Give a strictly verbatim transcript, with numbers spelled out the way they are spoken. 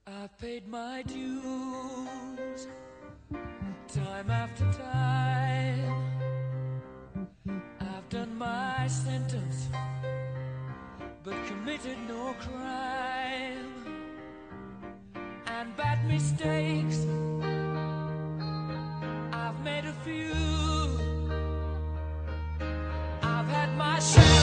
I've paid my dues time after time. I've done my sentence, but committed no crime. And bad mistakes, I've made a few. I've had my share.